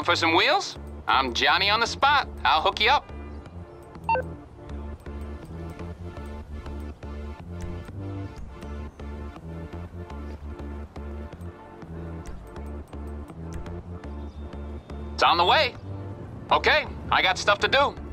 for some wheels? I'm Johnny on the spot. I'll hook you up. It's on the way. Okay, I got stuff to do.